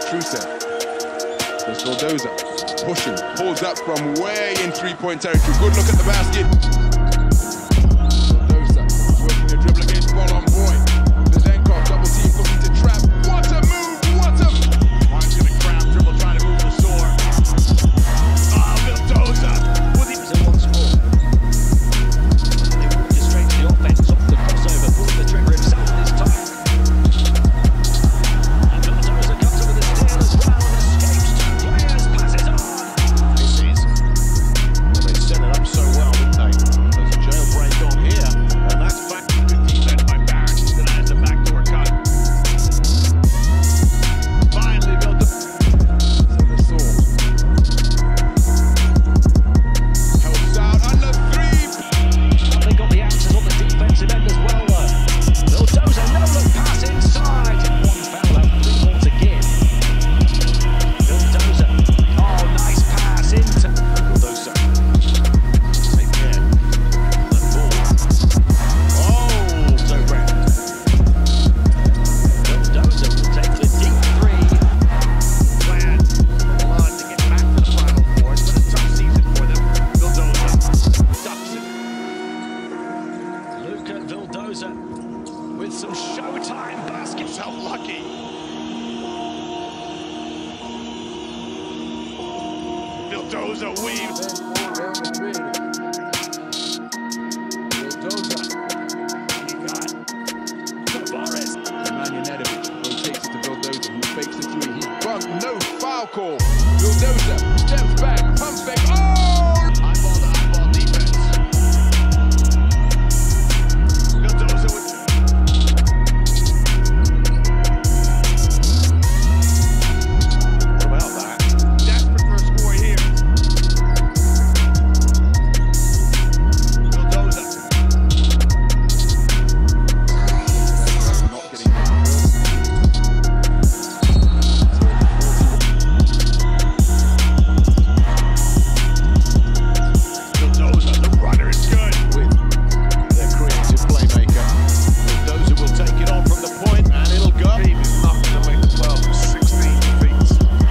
intrusive. There's Vildoza pushing, pulls up from way in three-point territory. Good look at the basket. Vildoza working a dribble against ball on point. Panathinaikos double team looking to trap. What a move! What a... Mine's gonna crowd dribble trying to move the score. Vildoza. So once more. They walked it straight to the offense off the crossover, pulling the trigger himself this time. And Vildoza comes up with a steal as well and escapes two players, passes on. This is. Well, they set it up so well, didn't they? There's a jailbreak on here, and that's back to good defense by Barrett. Then has a backdoor cut. Finally, Vildoza. Helps out on the three. They got the answers on the defensive end as well. Vildoza, no look pass inside. One foul out, 3 more to give. Vildoza, oh nice pass into Vildoza. Take care. That ball. Oh, so round. Vildoza will take the deep three. Plan on the line to get back to the Final Four. It's been a tough season for them. Vildoza ducks it. Luca Vildoza with some showtime baskets. How lucky. Vildoza weaves. Vildoza. Boris. Rotates it to Vildoza, who fakes the three. He bumped, no foul call. Vildoza steps back, pump fake. Oh! Eyeball to eyeball defense. Vildoza with. What about that? Desperate for a score here. Vildoza. Not getting Vildoza, the runner is good. With their creative playmaker. Vildoza will take it on from the point and it'll go. It's not going to make the 12 from 16 feet.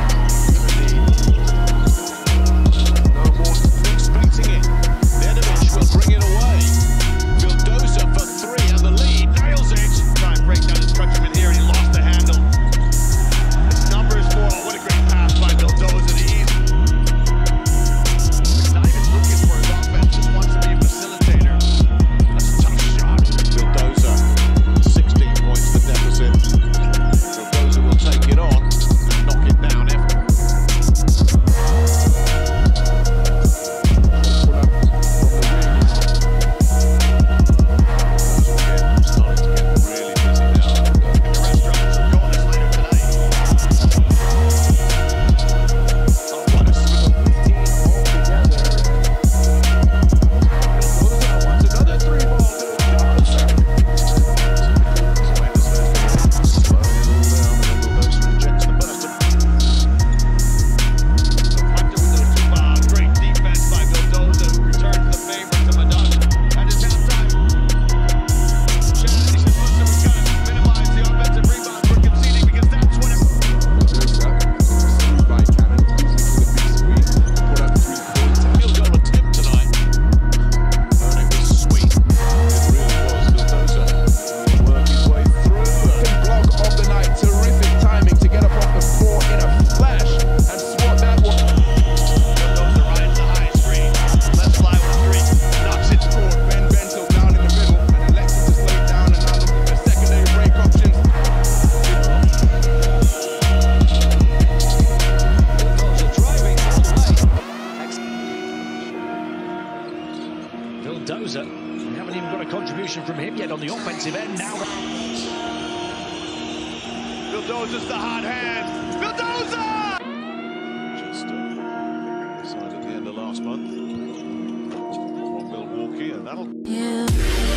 No more expecting it. Nedovic will bring it away. Vildoza for three and the lead. Nails it. Try and break down his countryman here and he lost the handle. Numbers for what a great pass by Vildoza. He's not even looking for his offense, just wants to be a facilitator. That's a tough shot. Vildoza, 16 points the deficit. Vildoza will take it on and knock it down. Starting to get really busy now. In the restaurants, corners later today. Oh, what a swim. wants another three ball. Great defense by Vildoza, who returns the favor to Madonna. And it's halftime. Shannon, he said, listen, we've got to minimize the offensive rebounds we're conceding because that's what it... By Cannon, using for the big screen. Put up 3 points. Field goal attempt tonight. And it was sweet. It really was. Vildoza will work his way through. Block of the night. Terrific timing to get up off the floor in a flash and swat that one. Vildoza right into the high screen. Left fly with a three. Knocks it short. Ben Bentil down in the middle and elected to slow down and now looking for secondary break options. Vildoza driving all the way. Vildoza, we haven't even got a contribution from him yet on the offensive end now. Vildoza's the hot hand. Vildoza! Just decided at the end of last month. From Milwaukee, and that'll... You